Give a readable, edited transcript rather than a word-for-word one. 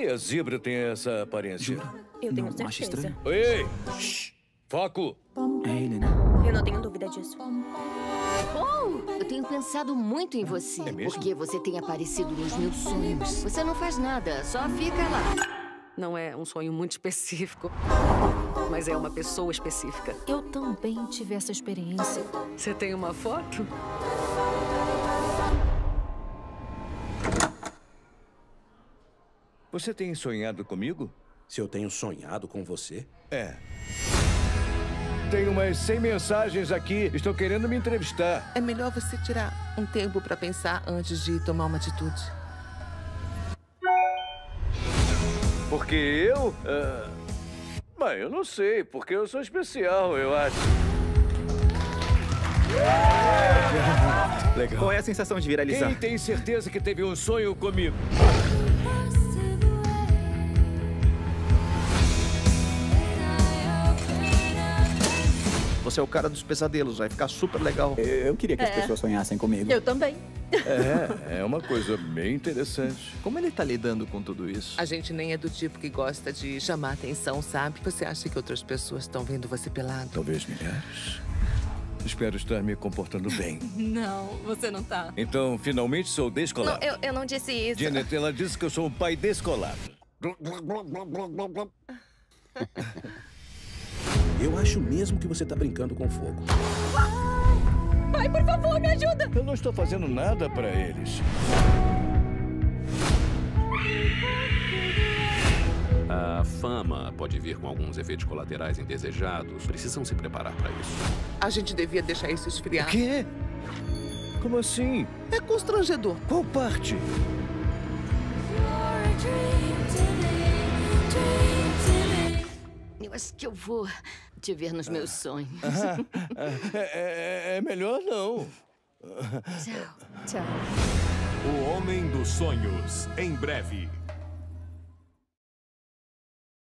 que a zebra tem essa aparência? Eu tenho Não acha certeza. estranho? Ei! Shh, foco! É ele, né? Eu não tenho dúvida disso. Eu tenho pensado muito em você. É mesmo? Porque você tem aparecido nos meus sonhos. Você não faz nada, só fica lá. Não é um sonho muito específico, mas é uma pessoa específica. Eu também tive essa experiência. Você tem uma foto? Você tem sonhado comigo? Se eu tenho sonhado com você? É. Tem umas 100 mensagens aqui. Estão querendo me entrevistar. É melhor você tirar um tempo pra pensar antes de tomar uma atitude. Porque eu... Mas eu não sei, porque eu sou especial, eu acho. Legal. Qual é a sensação de viralizar? Quem tem certeza que teve um sonho comigo? Você é o cara dos pesadelos, vai ficar super legal. Eu queria que as pessoas sonhassem comigo. Eu também. É uma coisa bem interessante. Como ele tá lidando com tudo isso? A gente nem é do tipo que gosta de chamar atenção, sabe? Você acha que outras pessoas estão vendo você pelado? Talvez milhares. Espero estar me comportando bem. Não, você não tá. Então, finalmente sou Não, descolado. eu não disse isso. Janet, ela disse que eu sou um pai descolado. Eu acho mesmo que você tá brincando com fogo. Pai, por favor, me ajuda. Eu não estou fazendo nada para eles. A fama pode vir com alguns efeitos colaterais indesejados. Precisam se preparar para isso. A gente devia deixar isso esfriar. Quê? Como assim? É constrangedor. Qual parte? Eu acho que eu vou te ver nos meus sonhos. É melhor não. Tchau. Tchau. O Homem dos Sonhos, em breve.